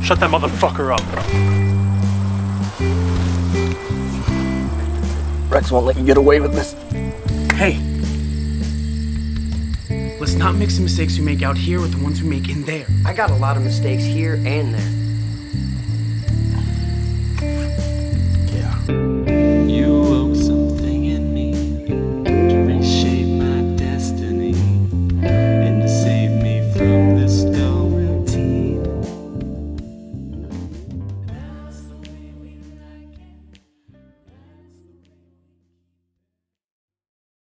Shut that motherfucker up. Rex won't let you get away with this. Hey. Let's not mix the mistakes we make out here with the ones we make in there. I got a lot of mistakes here and there.